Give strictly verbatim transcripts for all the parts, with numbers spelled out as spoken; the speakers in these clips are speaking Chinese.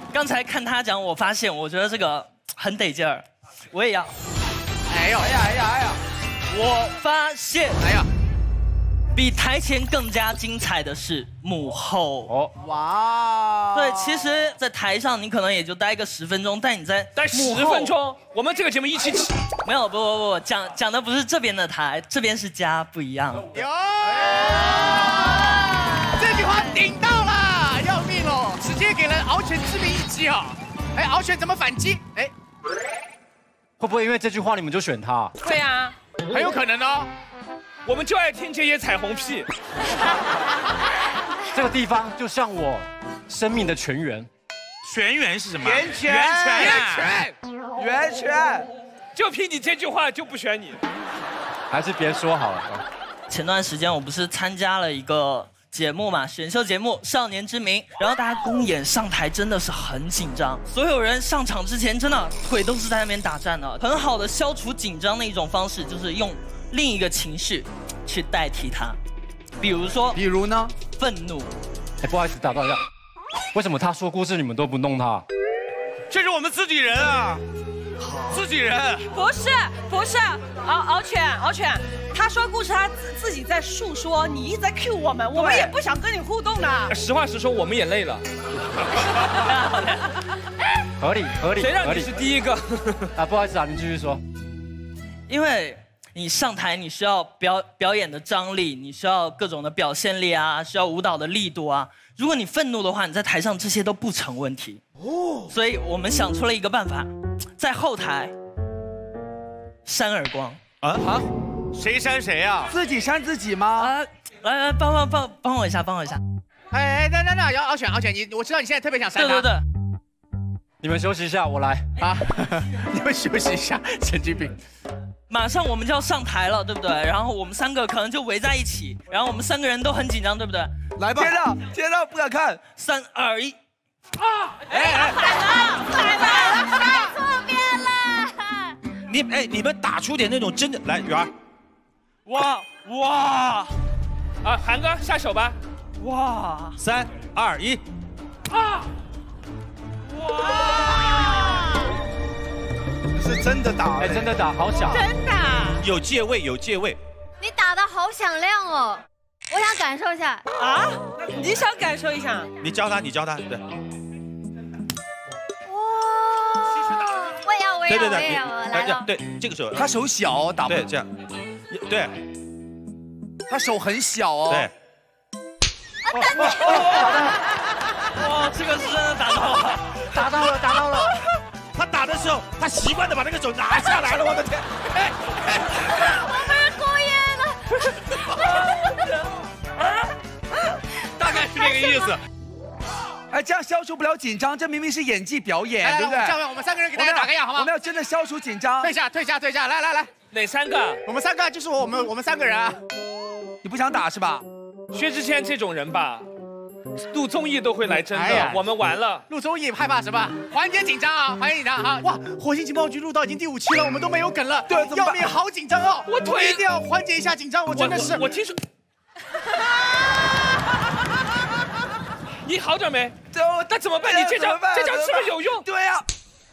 刚才看他讲，我发现我觉得这个很得劲儿，我也要。 哎呦，哎呀，哎呀，哎呀！ 我发现， 哎呀， 比台前更加精彩的是幕后。哦， 哇！ 对，其实，在台上你可能也就待个十分钟，但你在待十分钟，我们这个节目一起起。 没有，不不不，讲讲的不是这边的台，这边是家，不一样。 哟！这句话顶到了，要命喽！直接给了敖犬致命一击啊！哎，敖犬怎么反击？哎， 会不会因为这句话你们就选他？ 会啊， 很有可能哦。 我们就爱听这些彩虹屁。 这个地方就像我生命的泉源。 泉源是什么？ 源泉， 源泉源泉，源泉。 就凭你这句话就不选你。 还是别说好了。 前段时间我不是参加了一个节目嘛，选秀节目《少年之名》，然后大家公演上台真的是很紧张，所有人上场之前真的腿都是在那边打颤的。很好的消除紧张的一种方式就是用另一个情绪去代替它，比如说， 比如呢， 愤怒。 哎，不好意思打断一下，为什么他说故事你们都不弄他？ 这是我们自己人啊，自己人。 不是不是，敖敖犬敖犬，他说故事他自自己在述说，你一直在 cue 我们，我们也不想跟你互动的。 实话实说，我们也累了。 合理合理。 谁让你是第一个？ 啊，不好意思啊，你继续说。 因为你上台，你需要表表演的张力，你需要各种的表现力啊，需要舞蹈的力度啊。如果你愤怒的话，你在台上这些都不成问题。哦。所以我们想出了一个办法，在后台扇耳光。 啊啊！谁扇谁啊？ 自己扇自己吗？ 啊，来来，帮帮帮帮我一下，帮我一下。 哎哎，那那那，敖犬敖犬，你我知道你现在特别想扇他。 对对对。 你们休息一下，我来。 啊，你们休息一下，神经病。 马上我们就要上台了，对不对？然后我们三个可能就围在一起，然后我们三个人都很紧张，对不对？ 来吧！天哪，天哪，不敢看！ 三二一， 啊！ 哎哎， 反了，反了，错边了！ 你哎，你们打出点那种真的来，圆儿。 哇哇！ 啊，韩哥下手吧！ 哇！ 三二一， 啊！ 哇！是真的打， 哎，真的打，好响。 真的。 有借位，有借位。 你打的好响亮哦，我想感受一下。 啊？你想感受一下？ 你教他，你教他，对。 哇！我也要，我也要， 对对对， 我也要，我来了。 对，这个手。 他手小，打不对这样，对。 他手很小哦。 对。 哇，这个是真的打到了， 打到了，打到了。 他打的时候，他习惯的把那个手拿下来了，我的天！哎哎、 我不是故意的。 大概是这个意思。 哎，这样消除不了紧张，这明明是演技表演，对不对？这样，我们三个人给大家打个样，好吗？我们要真的消除紧张。退下，退下，退下！来来来， 哪三个？ 我们三个就是我们我们三个人啊。你不想打是吧？ 薛之谦这种人吧。录综艺都会来真的， 哎呀我们完了。 录综艺害怕什么？缓解紧张啊，缓解紧张啊！哇，火星情报局录到已经第五期了，我们都没有梗了，对，要命，好紧张哦！ 我腿一定要缓解一下紧张，我真的是。 我听说。你好点没？那怎么办？你这招这招是不是有用？ 对呀。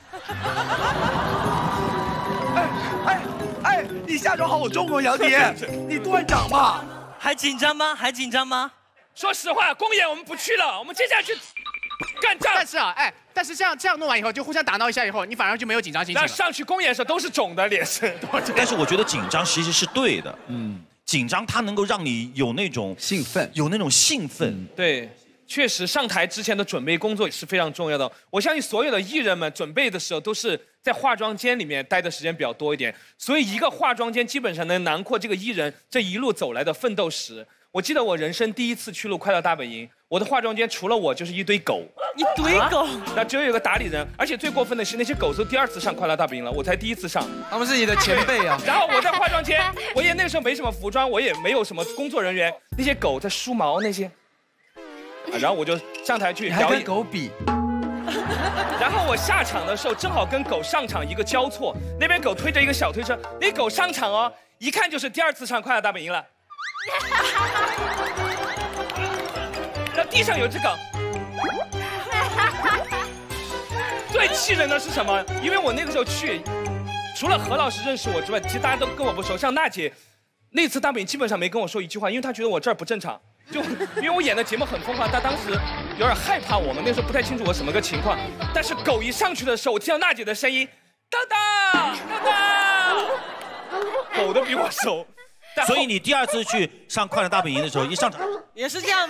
哎哎哎！你下手好重哦，杨迪，你断掌吧。 还紧张吗？还紧张吗？ 说实话，公演我们不去了，我们接下去干仗。 但是啊，哎，但是这样这样弄完以后，就互相打闹一下以后，你反而就没有紧张心情了。 那上去公演的时候都是肿的脸是。 但是我觉得紧张其实是对的，嗯，紧张它能够让你有那种兴奋， 有那种兴奋。 嗯、对，确实上台之前的准备工作是非常重要的。我相信所有的艺人们准备的时候都是在化妆间里面待的时间比较多一点，所以一个化妆间基本上能囊括这个艺人这一路走来的奋斗史。我记得我人生第一次去录《快乐大本营》，我的化妆间除了我就是一堆狗， 一堆狗， 啊、那只有一个打理人，而且最过分的是那些狗都第二次上《快乐大本营》了，我才第一次上。 他们是你的前辈啊。 然后我在化妆间，我也那个时候没什么服装，我也没有什么工作人员，那些狗在梳毛那些，啊、然后我就上台去表演。 还跟狗比。 然后我下场的时候正好跟狗上场一个交错，那边狗推着一个小推车，那狗上场哦，一看就是第二次上《快乐大本营》了。然后地上有只狗， 气人的是什么？因为我那个时候去，除了何老师认识我之外，其实大家都跟我不熟。像娜姐，那次大本营基本上没跟我说一句话，因为她觉得我这儿不正常。就因为我演的节目很疯狂，她当时有点害怕我们，那时候不太清楚我什么个情况。但是狗一上去的时候，我听到娜姐的声音，当当当当，狗都比我熟。 所以你第二次去上快乐大本营的时候，一上场也是这样吗？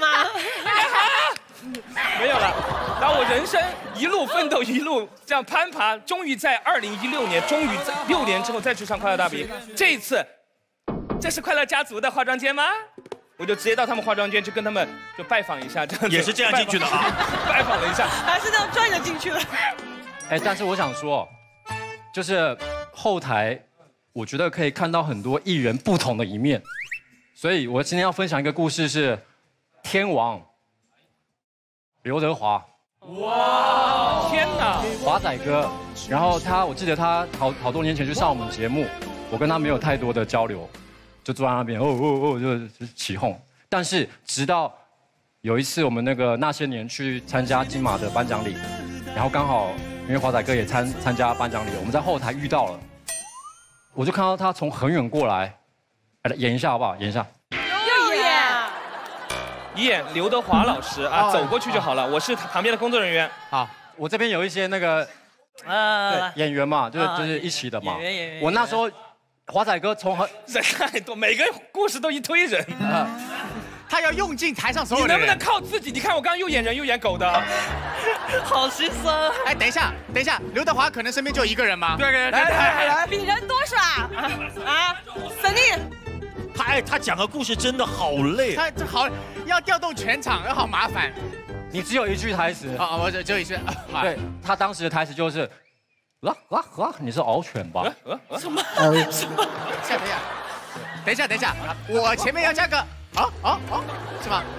没有了。然后我人生一路奋斗，一路这样攀爬，终于在二零一六年，终于在六年之后再去上快乐大本营。这一次，这是快乐家族的化妆间吗？我就直接到他们化妆间去跟他们就拜访一下，这样也是这样进去的啊， 拜访了一下， 还是这样转着进去了。 哎，但是我想说，就是后台，我觉得可以看到很多艺人不同的一面，所以我今天要分享一个故事是天王刘德华。 哇！天哪！ 华仔哥，然后他，我记得他好好多年前去上我们节目，我跟他没有太多的交流。就坐在那边，哦哦哦，就就起哄。但是直到有一次我们那个那些年去参加金马的颁奖礼，然后刚好因为华仔哥也参参加颁奖礼，我们在后台遇到了，我就看到他从很远过来，来演一下好不好？演一下。 又演。 演刘德华老师啊，走过去就好了。我是旁边的工作人员。 好，我这边有一些那个呃演员嘛，就是就是一起的嘛。 演员演员。 我那时候。华仔哥从很人太多，每个故事都一堆人啊， 他要用尽台上所有的人。你能不能靠自己？你看我刚刚又演人又演狗的， 好心酸。 哎，等一下，等一下，刘德华可能身边就一个人吗？ 对对对， 来来来，比人多是吧？啊，沈丽， 他哎，他讲个故事真的好累， 他这好要调动全场，要好麻烦。 你只有一句台词啊，我只只有一句。 对他当时的台词就是。啊啊啊！你是獒犬吧？ 什么？什么？ 等一下，等一下，等一下，我前面要加个啊啊啊，是吗？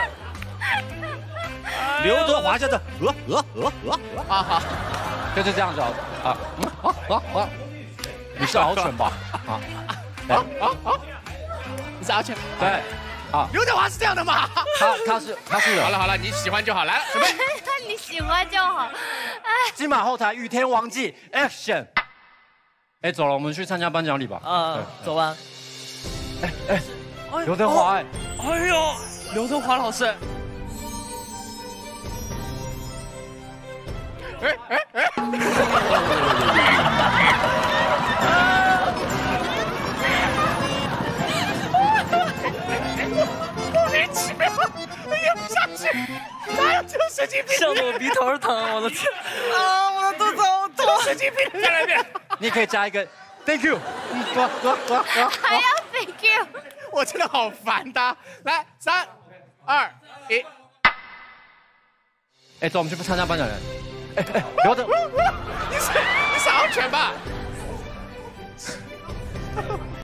刘德华叫做呃呃呃呃啊好， 就是这样子啊啊啊啊啊！你是獒犬吧？啊啊啊啊！你是獒犬？ 对，啊， 刘德华是这样的吗？ 他他是他是人。 好了好了，你喜欢就好，来了，准备。 你喜欢就好。哎， 金马后台御天王记 ，Action！ 哎，走了，我们去参加颁奖礼吧。 啊，走吧。 哎哎，刘德华哎， 哎呦，刘德华老师。 哎哎哎！莫名其妙，演不下去，哪有这种神经病？ 笑得我鼻头疼，我的天！啊，我的肚子好痛！ 神经病！ 再来一遍。 你可以加一个 Thank you。 还要 Thank you。 我真的好烦的。来，三、二、一。 哎，走，我们去参加颁奖礼。哎哎，刘德， 你是你是獒犬吧？